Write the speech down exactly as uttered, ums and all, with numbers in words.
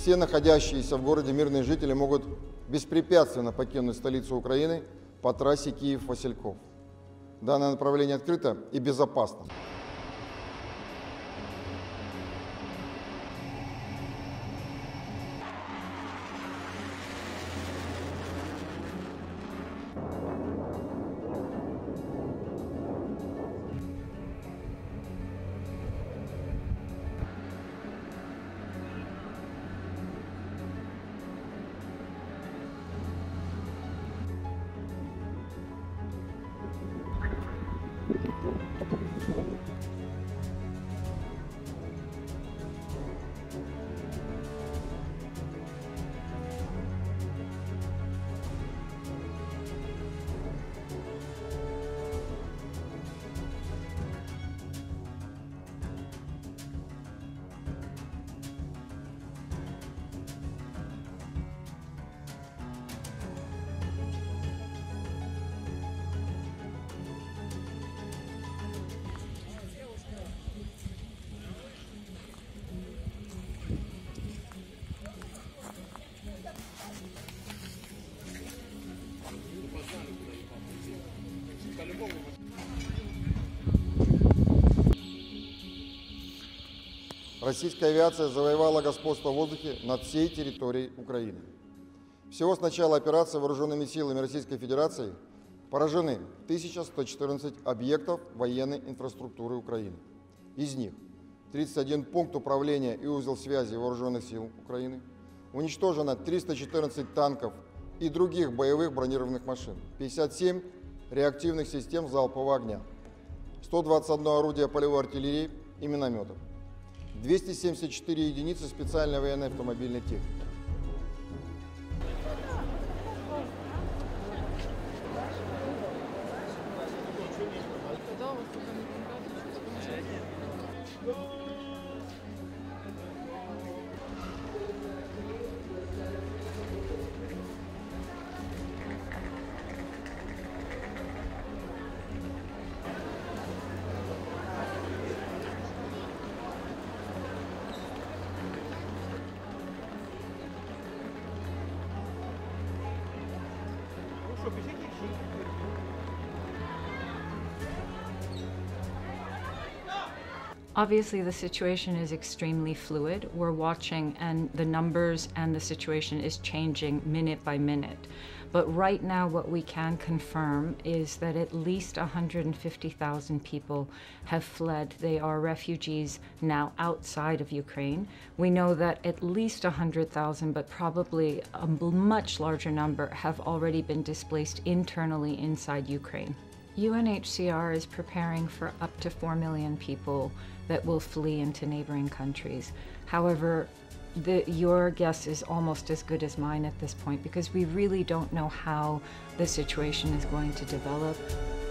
все находящиеся в городе мирные жители могут беспрепятственно покинуть столицу Украины по трассе Киев-Васильков. Данное направление открыто и безопасно. Российская авиация завоевала господство в воздухе над всей территорией Украины. Всего с начала операции вооруженными силами Российской Федерации поражены тысяча сто четырнадцать объектов военной инфраструктуры Украины. Из них тридцать один пункт управления и узел связи вооруженных сил Украины, уничтожено триста четырнадцать танков и других боевых бронированных машин, пятьдесят семь реактивных систем залпового огня, сто двадцать одно орудие полевой артиллерии и минометов, двести семьдесят четыре единицы специальной военной автомобильной техники. Obviously, the situation is extremely fluid. We're watching, and the numbers and the situation is changing minute by minute. But right now, what we can confirm is that at least one hundred fifty thousand people have fled. They are refugees now outside of Ukraine. We know that at least one hundred thousand, but probably a much larger number, have already been displaced internally inside Ukraine. U N H C R is preparing for up to four million people that will flee into neighboring countries. However, the, your guess is almost as good as mine at this point, because we really don't know how the situation is going to develop.